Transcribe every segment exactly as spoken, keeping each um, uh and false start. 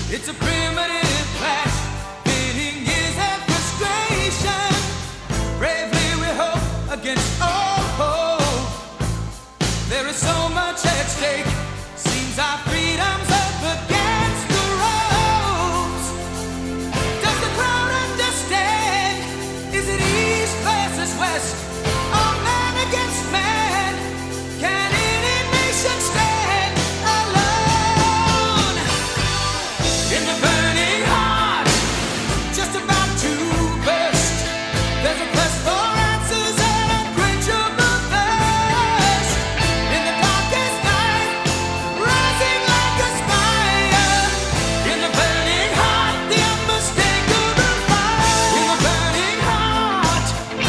It's a primitive clash, pitting years and frustration. Bravely we hope against all hope. There is so much at stake. Seems our freedom's up against the ropes. Does the crowd understand? Is it east versus west? Or man against man? Can any nation stand alone? In the burning heart, just about to burst, there's a quest for answers and unquenchable thirst. In the darkest night, rising like a spire. In the burning heart, the unmistakable fire. In the burning heart.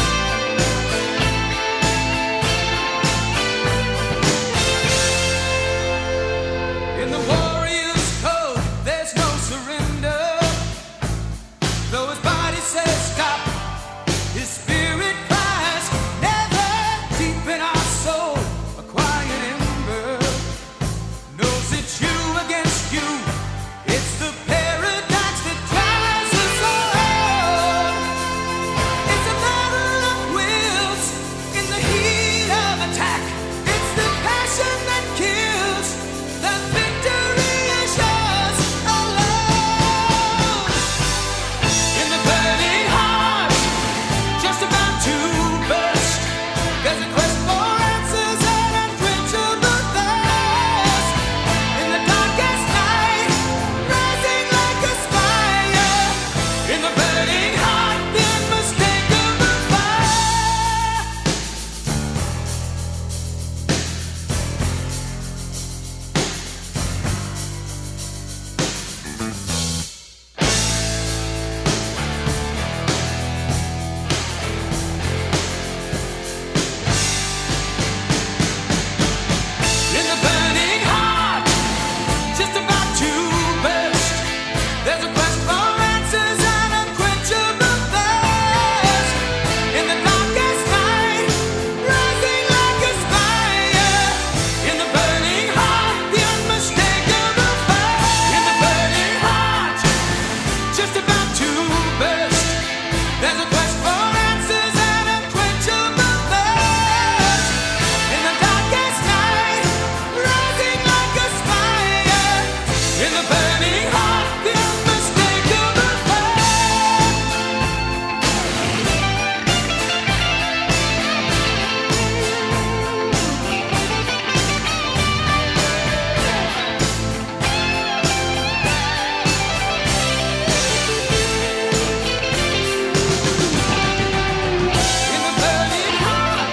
In the warrior's code, there's no surrender. Though his body says stop, his spirit cries never. Deep in our soul, a quiet ember knows it's you against you. It's the paradox that drives us all. It's a battle of wills in the heat of attack. It's the passion that kills. The victory is yours alone. In the burning heart, just about to burst, there's a quest for answers and unquenchable thirst. In the darkest night, rising like a spire. In the burning heart, the unmistakable fire. In the burning heart, just about to burst, there's a quest for answers and unquenchable thirst. In the darkest night, rising like a spire. In the burning heart, the unmistakable fire. In the burning heart, just about to burst, there's a quest for answers and unquenchable thirst. In the darkest night, rising like a spire. In the burning heart, the unmistakable fire. In the burning heart.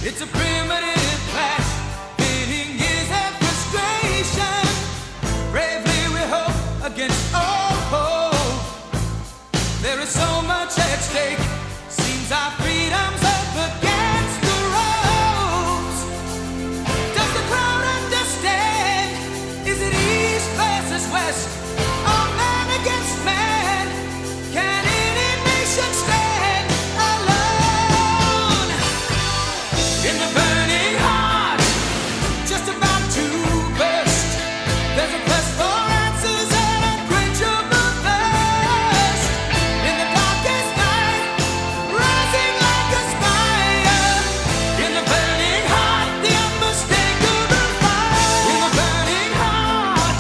It's a primitive clash, pitting years of frustration. Bravely we hope against all hope. There is so much at stake. Seems our freedom's up against the ropes. Does the crowd understand? Is it east versus west? Or man against man? Can any nation stand alone? In the burning heart, just about to burst, there's a quest for answers and unquenchable thirst. In the darkest night, rising like a fire. In the burning heart, the unmistakable fire. In the burning heart.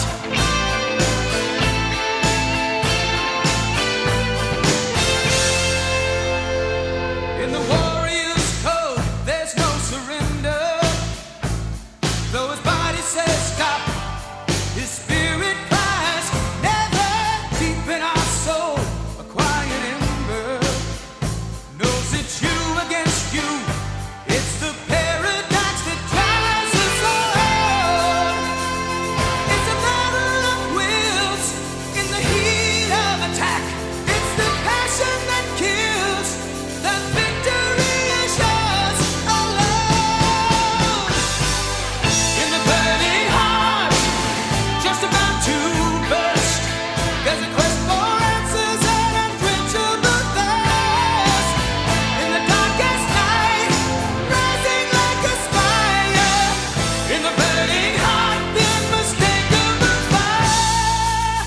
In the warrior's code, there's no surrender. Though his body says stop, his spirit cries never. Deep in our soul, a quiet ember knows it's you against you. It's the paradox that drives us all. It's a battle of wills in the heat of attack. It's the passion that kills. The victory is yours alone. In the burning heart, just about to burst, there's a quest for answers and unquenchable thirst. In the darkest night, rising like a fire. In the burning heart, the unmistakable fire.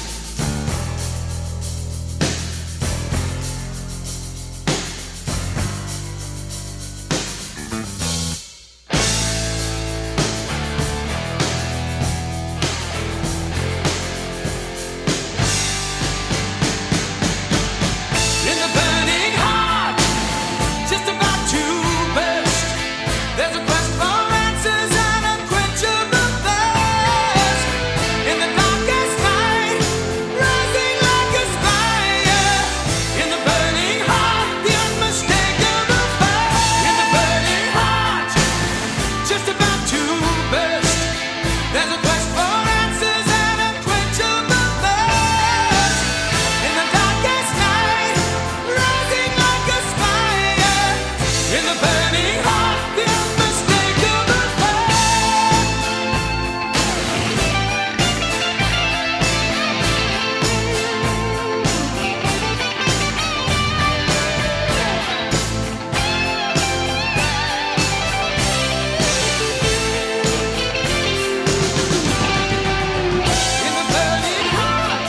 In the burning heart, just about to burst, there's a quest for answers and unquenchable thirst. In the darkest night, rising like a fire. In the burning heart, the unmistakable fire. In the burning heart, just about to burst, there's a quest for answers and unquenchable thirst. In the darkest night, rising like a fire. In the burning heart, the unmistakable fire. In the burning heart.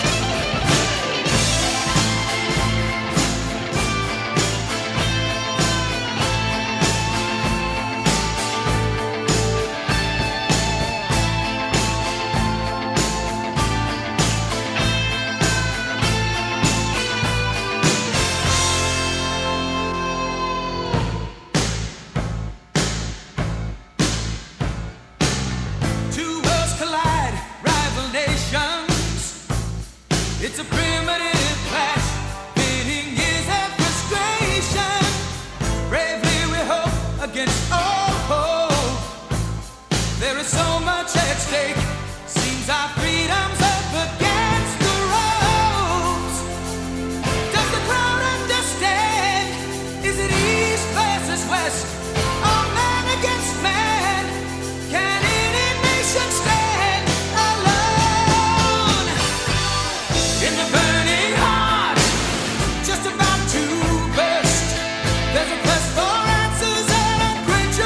Two worlds collide, rival nations. It's a primitive clash, pitting years of frustration. Bravely we hope against all hope. There is so much at stake. Seems our freedom's up against the ropes. Does the crowd understand? Is it east versus west? Or man against man? Can any nation stand alone? In the burning heart, just about to burst, there's a quest for answers and unquenchable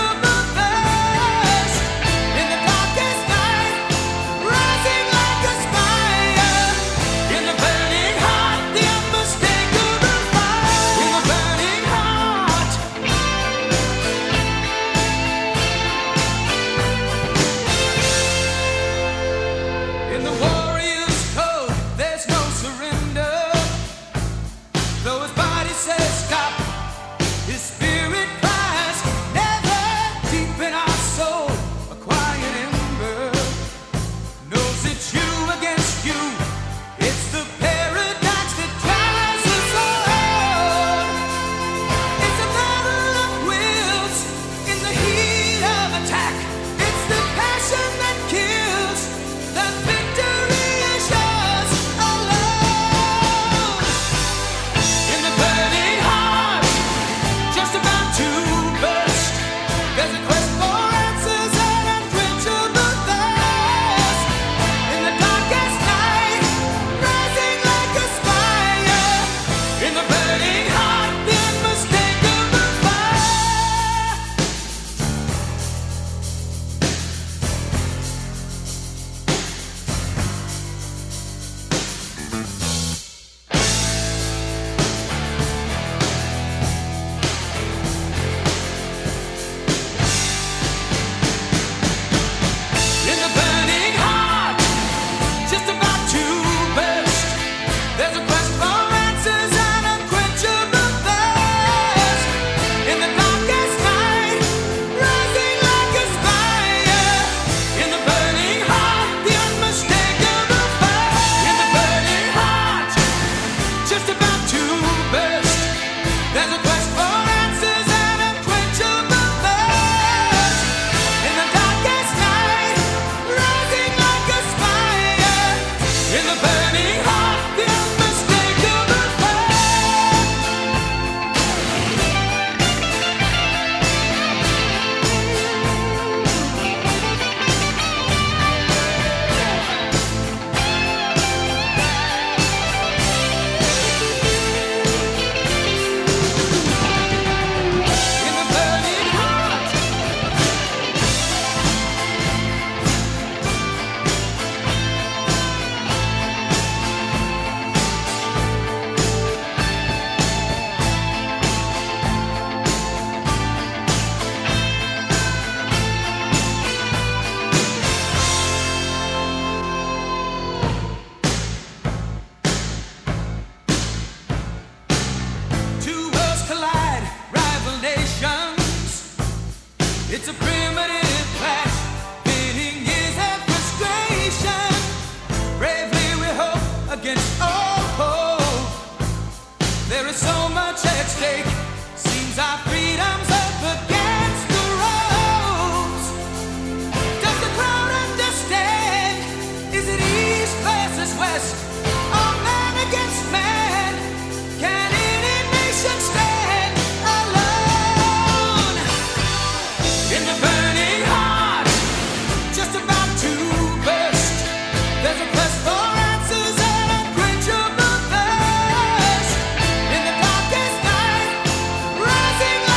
It's a primitive clash, pitting years of frustration. Bravely we hope against all hope. There is so much at stake. Seems our freedom's up against the ropes. Does the crowd understand? Is it east versus west? Or man against man? Can any nation stand alone? In the burning heart, just about to burst, there's a quest for answers and unquenchable thirst. In the darkest night, rising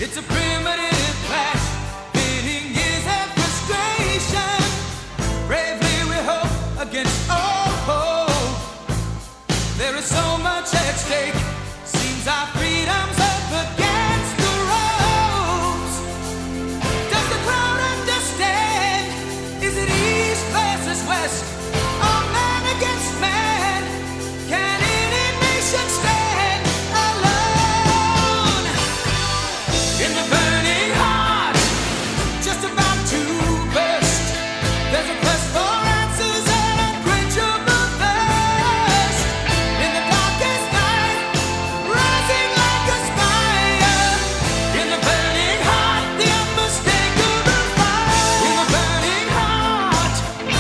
It's a primitive clash, pitting years of frustration. Bravely we hope against all hope. There is so much at stake. Seems our freedom's up against the ropes. Does the crowd understand? Is it east versus west? Or man against man? Can any nation stand alone? In the burning heart, just about to burst, there's a quest for answers and unquenchable thirst. In the darkest night, rising like a spire. In the burning heart, the unmistakable fire. In the burning heart.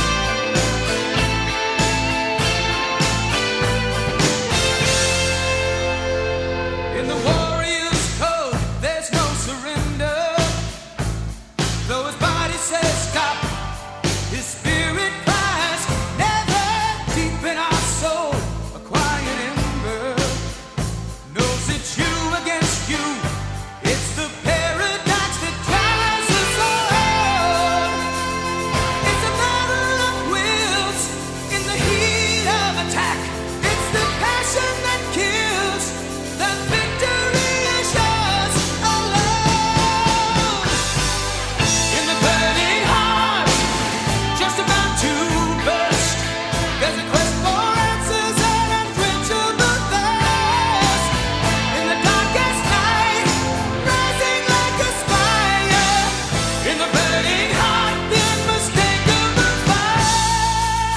In the warrior's code, there's no surrender. Though his body says stop, his spirit cries never. Deep in our soul, a quiet ember knows it's you against you. It's the paradox that drives us all. It's a battle of wills in the heat of attack. It's the passion that kills. The victory is yours alone. In the burning heart, just about to burst, there's a quest for answers and unquenchable thirst. In the darkest night, rising like a spire. In the burning heart, the unmistakable fire.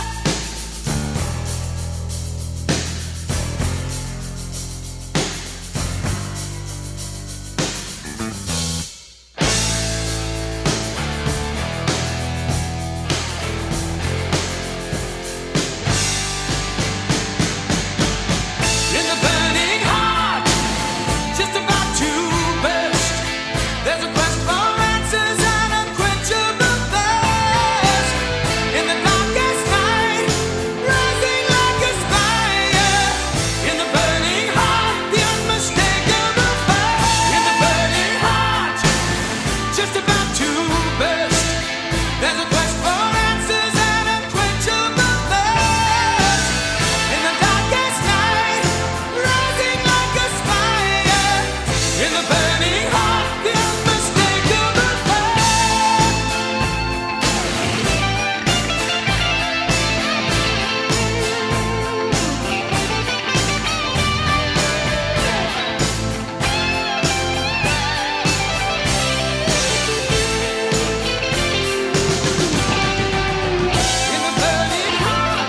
In the burning heart, just about to burst, there's a quest for answers and unquenchable thirst. In the darkest night, rising like a spire. In the burning heart, the unmistakable fire. In the burning heart, just about to burst, there's a quest for answers and unquenchable thirst. In the darkest night, rising like a spire. In the burning heart, the unmistakable fire. In the burning heart.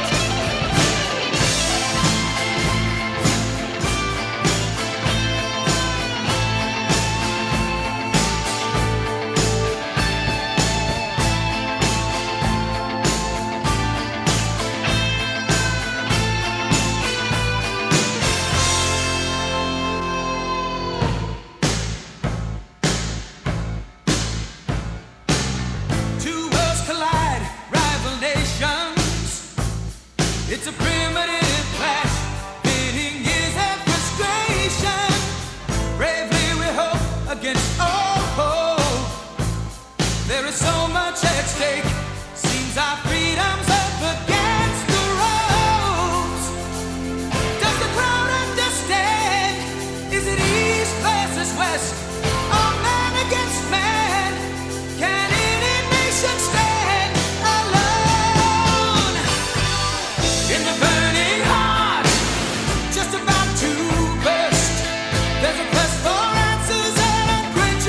Two worlds collide, rival nations. It's a primitive clash, pitting years of frustration. Bravely we hope against all hope. There is so much at stake. Seems our freedom's up against the ropes. Does the crowd understand? Is it east versus west? Or man against man? Can any nation stand alone? In the burning heart, just about to burst, there's a quest for answers and unquenchable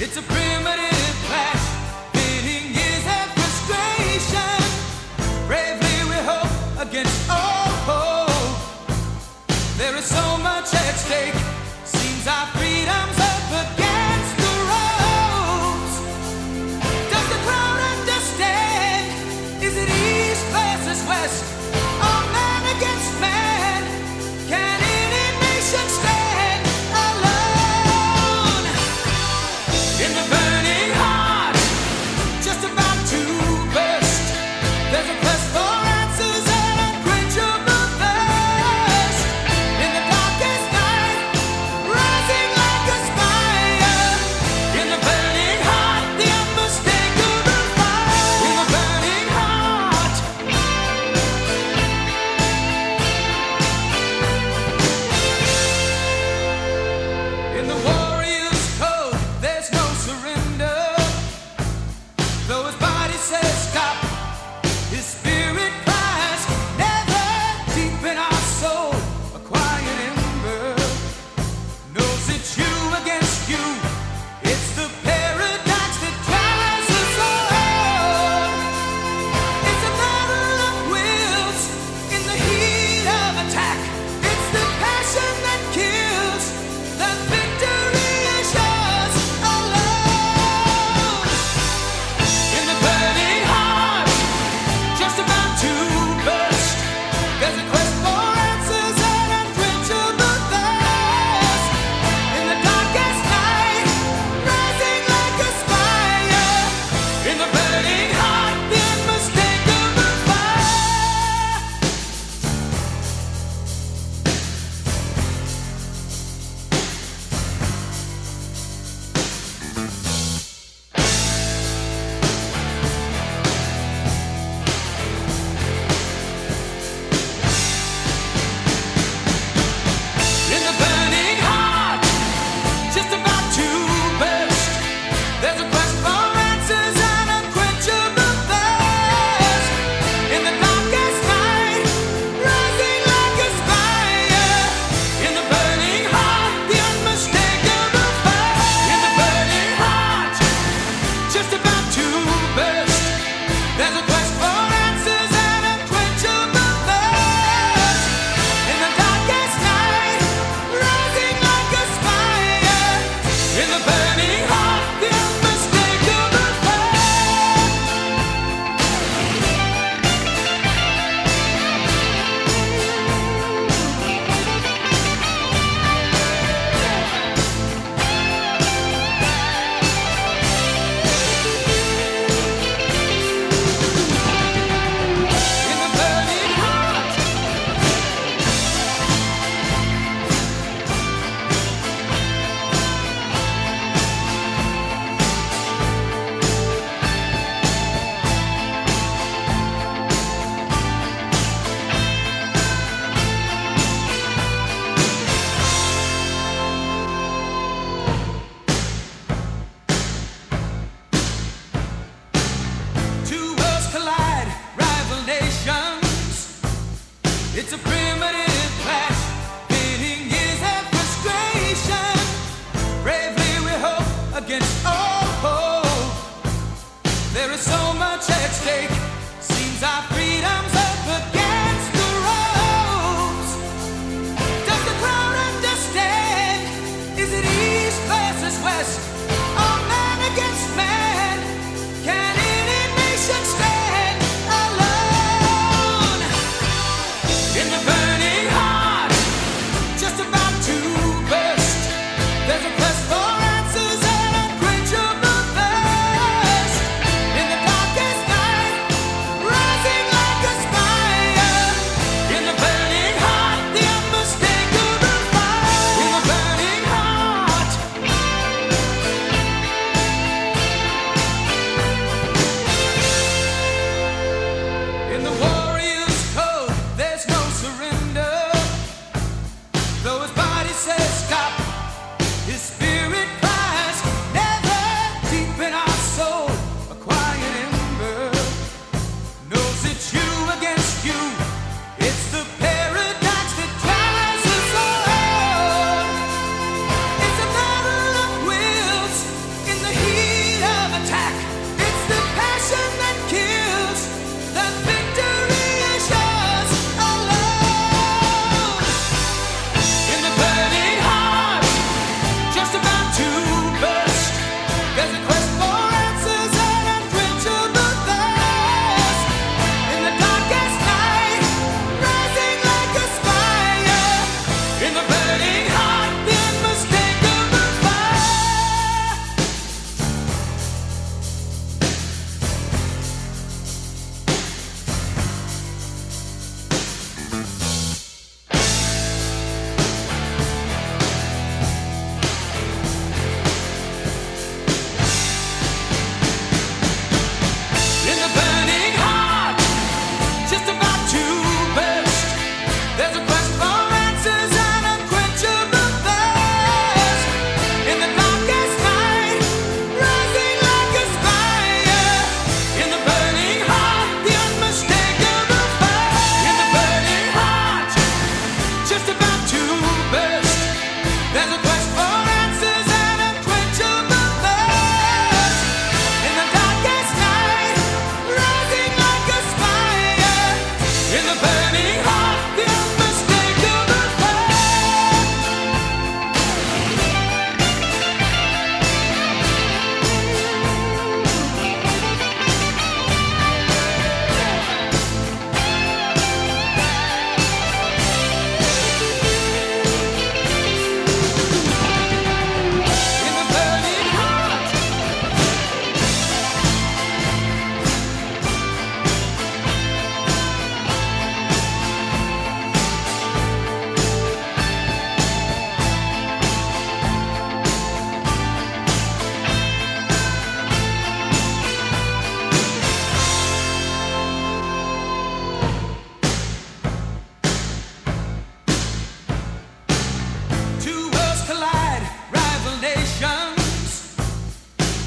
It's a primitive clash, pitting years of frustration. Bravely we hope against all hope. There is so much at stake. Seems our freedom's up against the ropes. Does the crowd understand? Is it east versus west? Or man against man? Can any nation stand alone? In the burning heart, just about to burst, there's a quest for answers and unquenchable thirst. In the darkest night, rising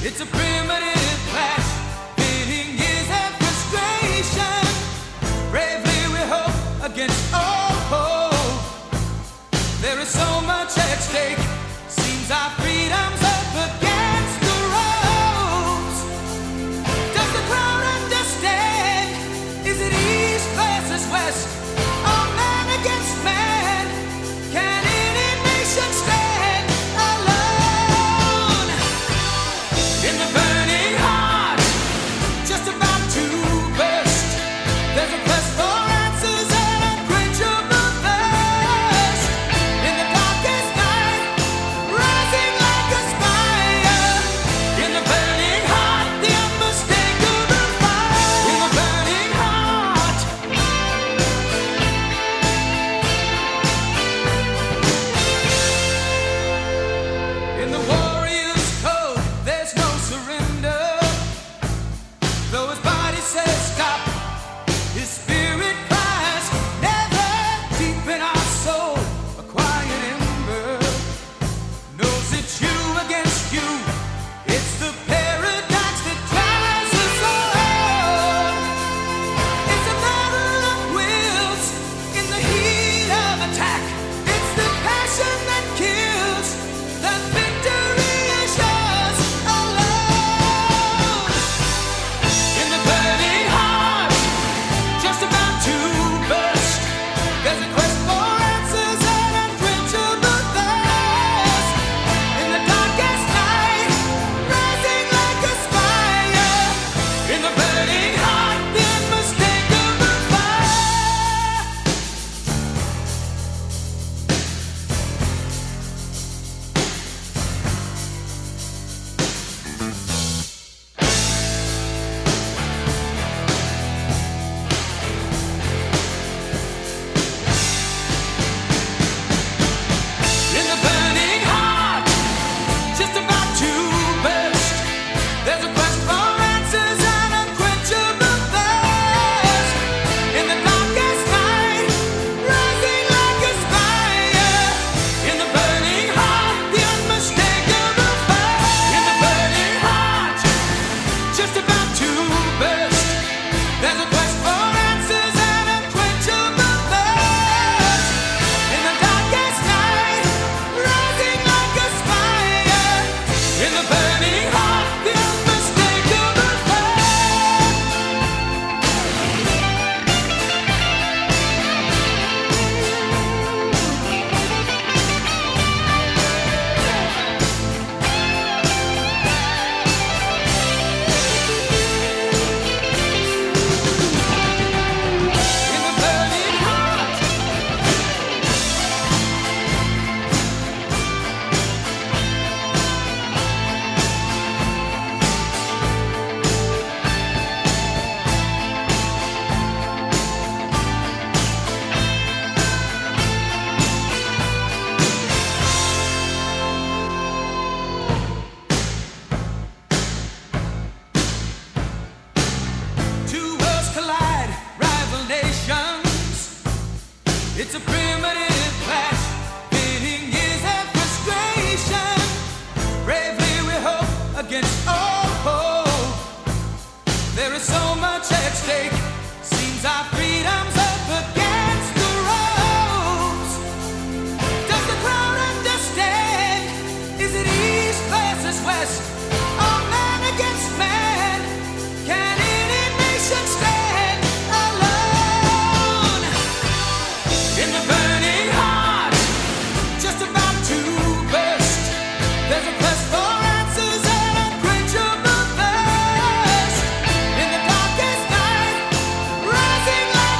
It's a primitive clash, pitting years and frustration. Bravely we hope against all hope. There is so much at stake. Seems our freedom's up against the ropes. Does the crowd understand? Is it east versus west? Or man against man? Can any nation stand alone? In the burning heart, just about to burst, there's a quest for answers and unquenchable thirst. In the darkest night, rising like a spire. In the burning heart, the unmistakable fire. In the burning heart. In the warrior's code, there's no surrender. Though his body says stop, his spirit cries never. Deep in our soul, a quiet ember knows it's you against you. It's the paradox that drives us all. It's a battle of wills in the heat of attack. It's the passion that kills. The victory is yours alone. In the burning heart, just about to burst, there's a quest for answers and unquenchable thirst. In the darkest night, rising like a spire. In the burning heart, the unmistakable fire. In the burning heart, just about to burst, there's a quest for answers and unquenchable thirst. In the darkest night, rising like a spire. In the burning heart, the unmistakable fire. In the burning heart, just about to burst, there's a quest for answers and unquenchable thirst. In the darkest night, rising like a spire. In the burning heart, the unmistakable fire. In the burning heart. Two worlds collide, rival nations. It's a primitive clash, pitting years and frustration. Bravely we hope against all hope. There is so much at stake. Seems our freedom's up against the ropes. Does the crowd understand? Is it east versus west? Or man against man? Can any nation stand alone? In the burning heart, just about to burst, there's a quest for answers and unquenchable thirst. In the darkest night, rising like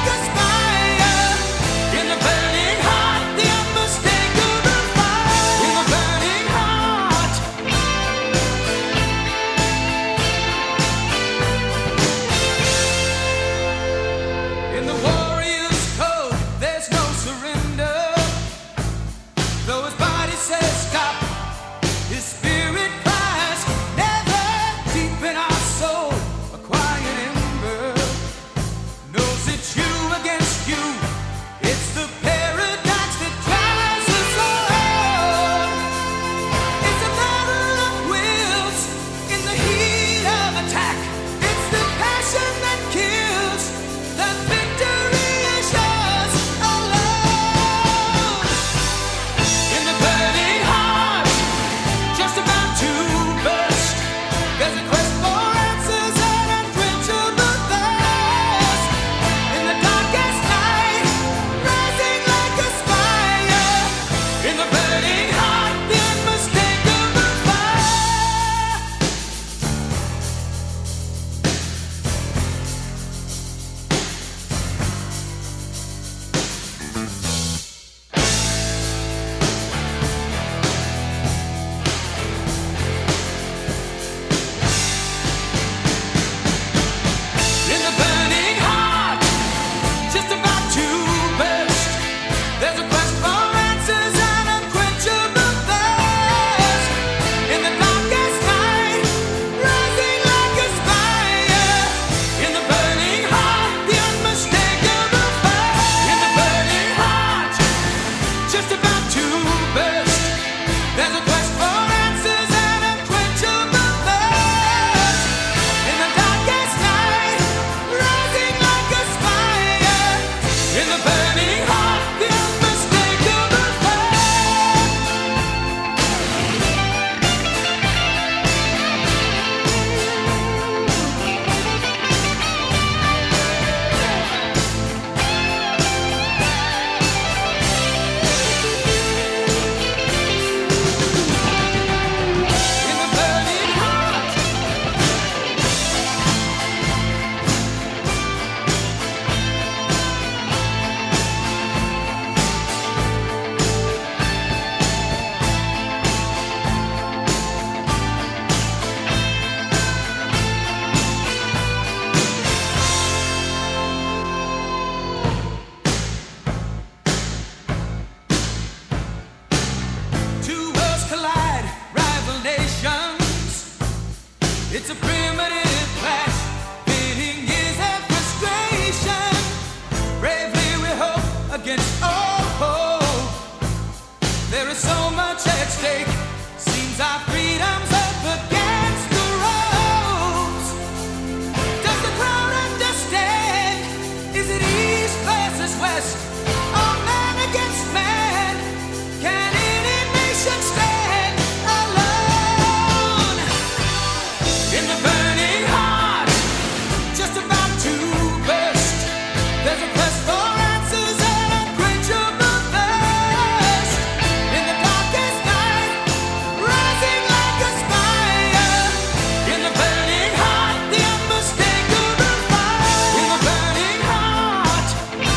It's a primitive clash, pitting years and frustration. Bravely we hope against all hope. There is so much at stake. Seems our freedom's up against the ropes. Does the crowd understand? Is it east versus west? Or man against man? Can any nation stand alone? In the burning heart, just about to burst, there's a quest for answers and unquenchable thirst. In the darkest night, rising like a fire. In the burning heart, the unmistakable fire. In the burning heart.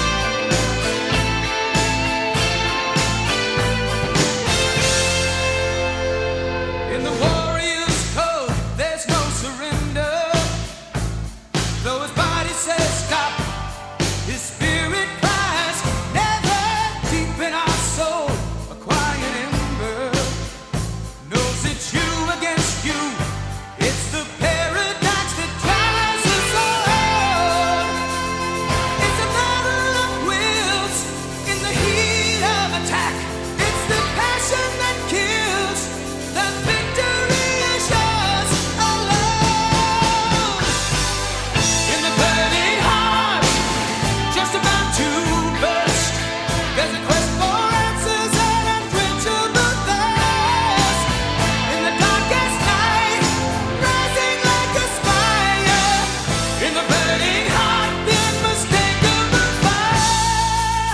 In the warrior's code, there's no surrender. Though his body says stop, his spirit cries never. Deep in our soul, a quiet ember knows it's you against you. It's the paradox that drives us all. It's a battle of wills in the heat of attack. It's the passion that kills. The victory is yours alone. In the burning heart, just about to burst, there's a quest for answers and unquenchable thirst. In the darkest night, rising like a fire. In the burning heart, the unmistakable fire.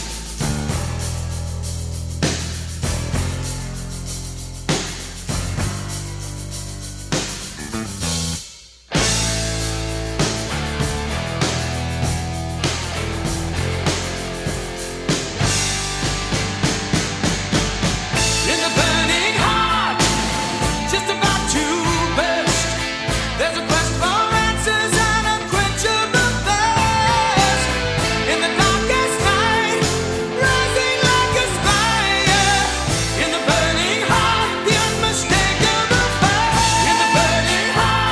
In the burning heart, just about to burst, there's a quest for answers and unquenchable thirst. In the darkest night, rising like a fire. In the burning heart, the unmistakable fire. In the burning heart.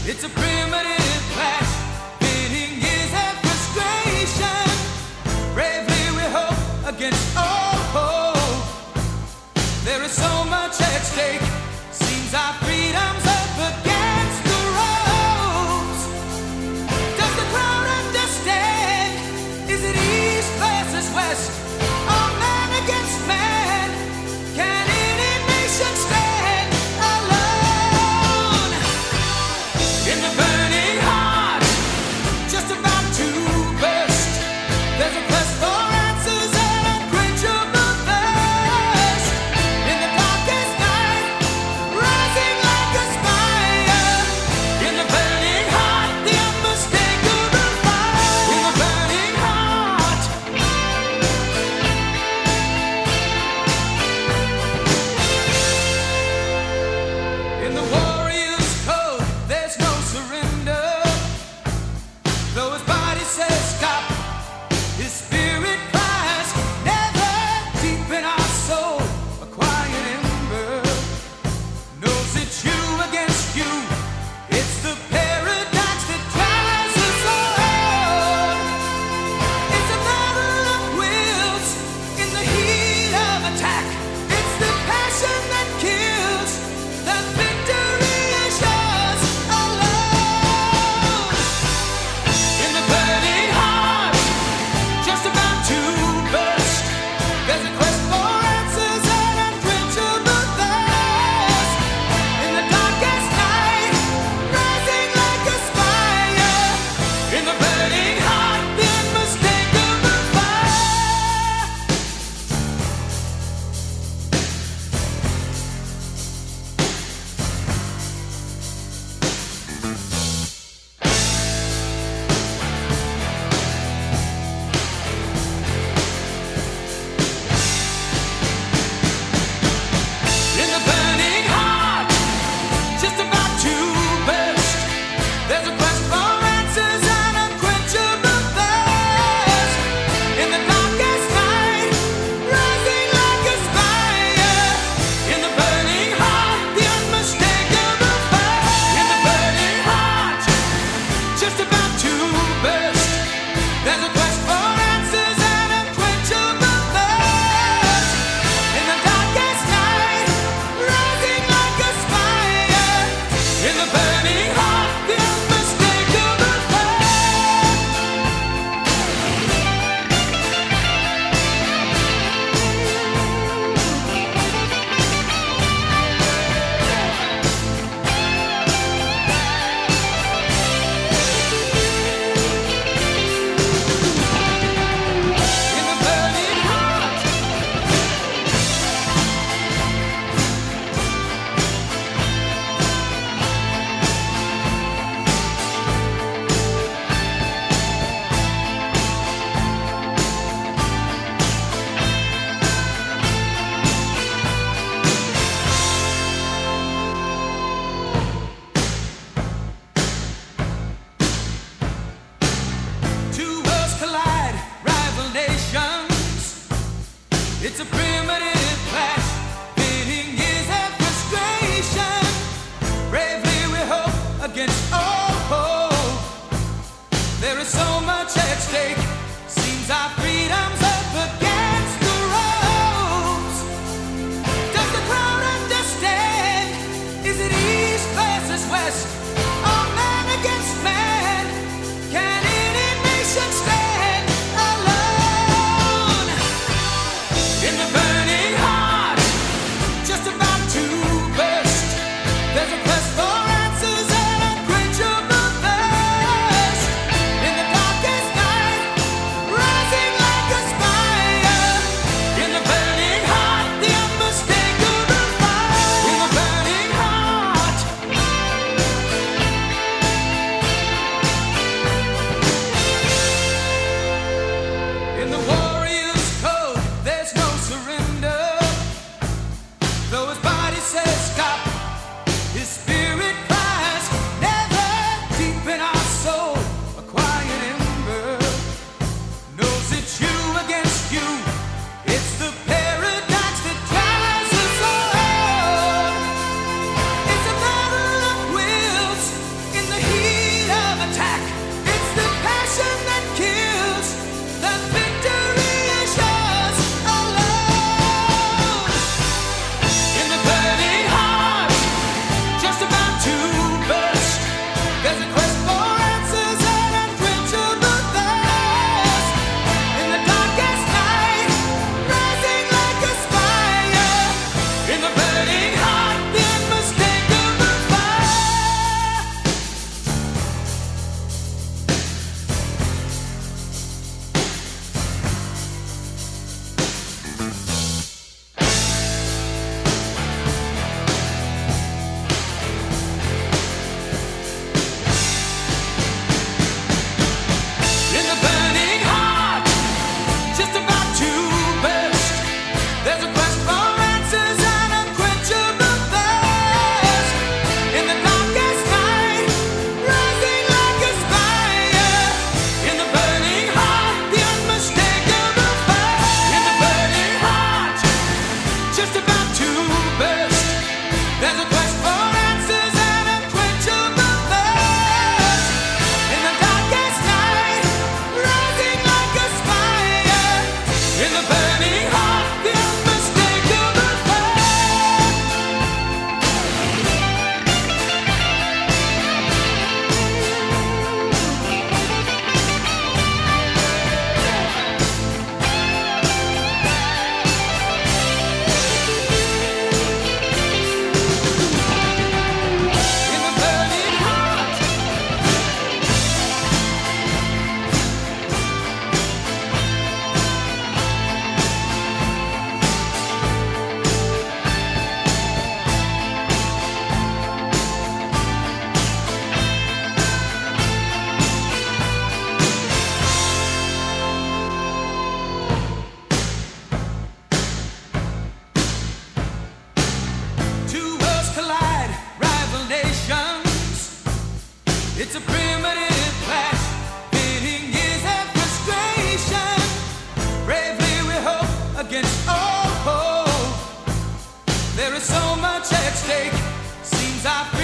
It's a primitive clash, pitting years and frustration. Bravely we hope against all hope. There is so much at stake. Seems our freedom's up against the ropes. Does the crowd understand? Is it east versus west? Or man against man? Can any nation stand alone? In the burning heart, just about to burst, there's a quest for answers and unquenchable thirst. In the darkest night, rising like a spire. In the burning heart, the unmistakable fire. In the burning heart. In the warrior's code, there's no surrender. Though his body says stop, his spirit cries never. Deep in our soul, a quiet ember knows it's you against you. It's the paradox that drives us all. It's a battle of wills in the heat of attack. It's the passion that kills. The victory is yours alone. In the burning heart, just about to burst, there's a quest for answers and unquenchable thirst. In the darkest night, rising like a spire. In the burning heart, the unmistakable fire. In the burning heart, just about to burst, there's a quest for answers and unquenchable thirst. In the darkest night, rising like a spire. In the burning heart, the unmistakable fire. In the burning heart, just about to burst, there's a quest for answers and unquenchable thirst. In the darkest night, rising like a spire. In the burning heart, the unmistakable fire. In the burning heart. It's a primitive clash, pitting years and frustration. Bravely we hope against all hope. There is so much at stake. Seems I